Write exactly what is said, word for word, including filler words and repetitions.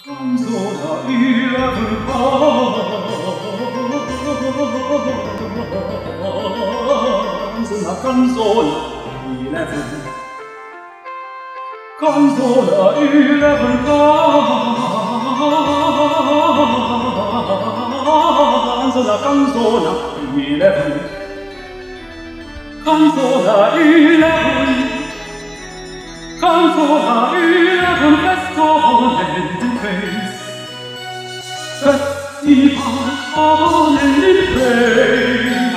Canzona eleven Canzona Canzona eleven Canzona eleven Canzona Canzona eleven Canzona eleven Canzona eleven Festival and praise Festival and praise